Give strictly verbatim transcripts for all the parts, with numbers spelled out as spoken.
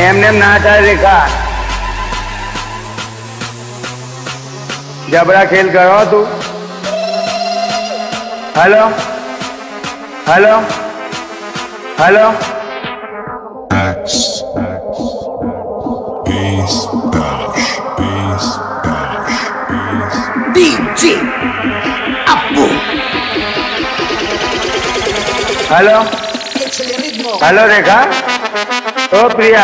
એમને એમ ના થાય રેખા, જબરા ખેલ કરો તું. Hello hello hello X, bass, bash, bass, bash, bass. D J Apu. Hello Échale ritmo. Hello Rekha, ઓ પ્રિયા.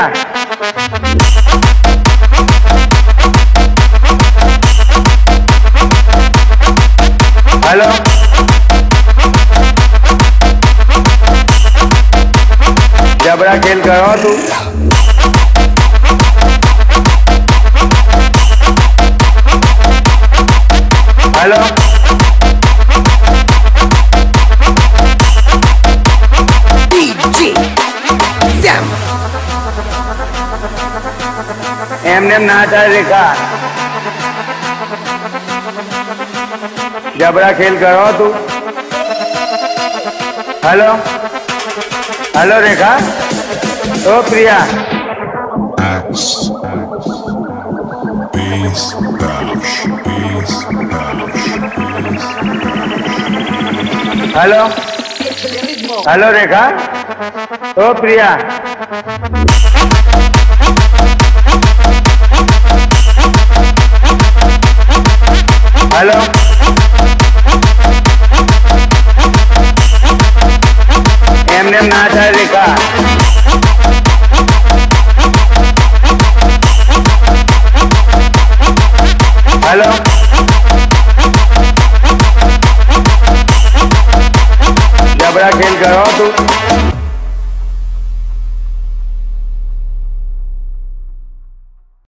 હલો જબરા ખેલ કરો તું. Hello D J Sam. એમને એમ ના થાય રેખા, જબરા ખેલ કરો તું. હલો હલો રેખા, ઓ Priya. X, bass, bash, bass, bash, bass. Hello Échale ritmo. Hello Rekha, ઓ પ્રિયા. હલો એમને એમ ના થાય રેખા, હલો જબરા ખેલ કરો તું.